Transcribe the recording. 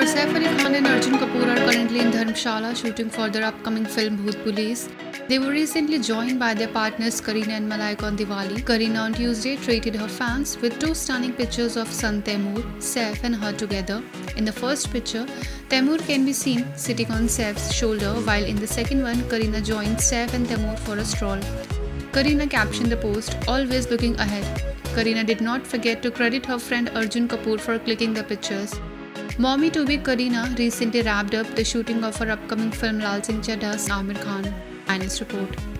Saif Ali Khan and Arjun Kapoor are currently in Dharamshala shooting for their upcoming film Bhoot Police. They were recently joined by their partners Kareena and Malaika on Diwali. Kareena on Tuesday treated her fans with two stunning pictures of son Taimur, Saif and her together. In the first picture, Taimur can be seen sitting on Saif's shoulder, while in the second one, Kareena joined Saif and Taimur for a stroll. Kareena captioned the post, "Always looking ahead." Kareena did not forget to credit her friend Arjun Kapoor for clicking the pictures. Mommy-to-be Kareena recently wrapped up the shooting of her upcoming film Laal Singh Chaddha's Aamir Khan. Finest report.